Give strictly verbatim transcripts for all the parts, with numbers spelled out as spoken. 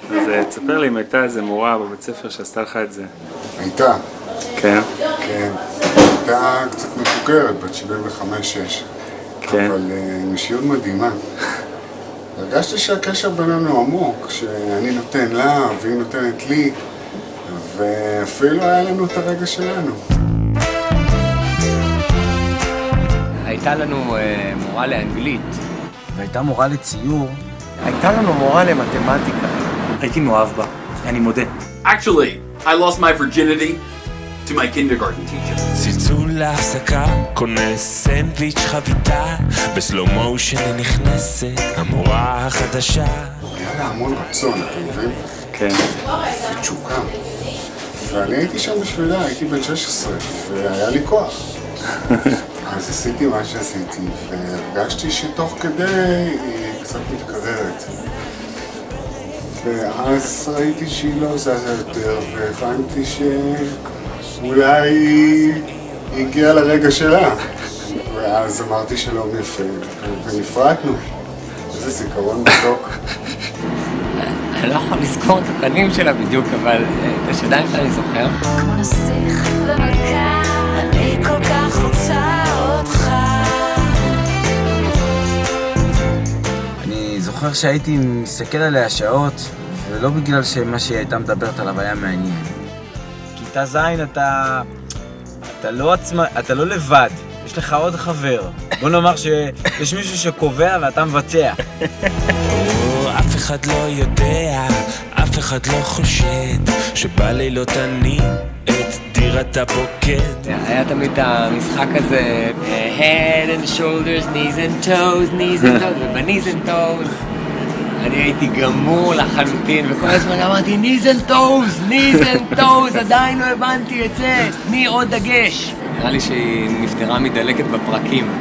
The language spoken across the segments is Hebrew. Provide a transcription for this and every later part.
אז תספר לי אם הייתה איזה מורה בבית ספר שעשתה לך את זה. הייתה. כן? כן. הייתה קצת מבוגרת, בת שבעים וחמש שש. כן. אבל עם אישיות מדהימה. הרגשתי שהקשר בינינו עמוק, שאני נותן לה והיא נותנת לי, ואפילו היה לנו את הרגע שלנו. הייתה לנו מורה לאנגלית. והייתה מורה לציור. הייתה לנו מורה למתמטיקה. הייתי מאוהב בה, אני מודה. Actually, I lost my virginity to my kindergarten teacher. צלצול להפסקה, קונה סנדוויץ' חביתה, בסלו מושן היא נכנסת, המורה החדשה. היה לה המון רצון, אתה מבין? כן. ותשוקה. ואני הייתי שם בשבילה, הייתי בן שש עשרה, והיה לי כוח. אז עשיתי מה שעשיתי, והרגשתי שתוך כדי היא קצת מתקררת. ואז ראיתי שהיא לא זזה יותר, והבנתי שאולי היא הגיעה לרגע שלה. ואז אמרתי שלום יפה, ונפרדנו. איזה זיכרון מתוק. אני לא יכול לזכור את הפנים שלה בדיוק, אבל את השדיים שלה אני זוכר. כמו נסיך במלכה, אני כל כך רוצה אותך. אני זוכר שהייתי מסתכל עליה שעות, ולא בגלל שמה שהיא הייתה מדברת עליו היה מעניין. כיתה ז' אתה... אתה לא עצמה... אתה לא לבד. יש לך עוד חבר. בוא נאמר שיש מישהו שקובע ואתה מבצע. אף אחד לא יודע, אף אחד לא חושד, שבלילות אני את דירת הפוקד. היה תמיד המשחק הזה, head and shoulders, knees and toes, knees and toes, וב-knees and toes. אני הייתי גמור לחלוטין, וכל הזמן אמרתי, knees and toes, knees and toes, עדיין לא הבנתי את זה, תני עוד דגש. נראה לי שהיא נפטרה מדלקת בפרקים.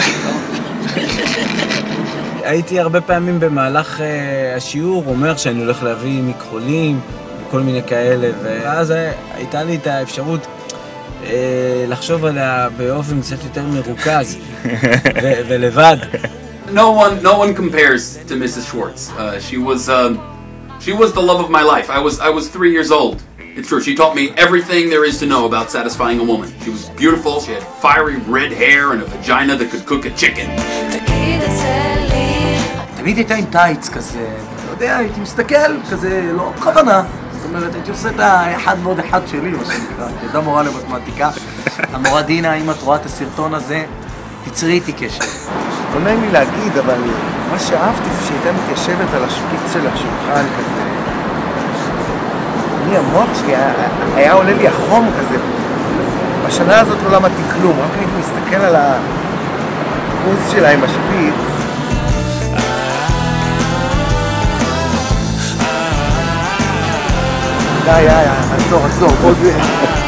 הייתי הרבה פעמים במהלך uh, השיעור אומר שאני הולך להביא מכחולים וכל מיני כאלה, ואז הייתה לי את האפשרות uh, לחשוב עליה באופן קצת יותר מרוכז ו- ולבד. No one, no one compares to Missus Schwartz. Uh, she was, um, she was the love of my life. I was, I was three years old. It's true. She taught me everything there is to know about satisfying a woman. She was beautiful. She had fiery red hair and a vagina that could cook a chicken. תמיד הייתה עם טייץ כזה, לא יודע, הייתי מסתכל כזה, לא בכוונה. זאת אומרת, הייתי עושה את האחד ועוד אחד שלי, מה שנקרא, כי הייתה מורה למתמטיקה. המורה דינה, אם את רואה את הסרטון הזה, תצרי איתי קשר. לא נעים לי להגיד, אבל מה שאהבתי זה שהייתה מתיישבת על השפיץ של השולחן כזה. אני, המוח שלי, היה עולה לי החום כזה. בשנה הזאת לא למדתי כלום, רק הייתי מסתכל על הקורס שלה עם השפיץ. די, די, עצור, עצור, עוד...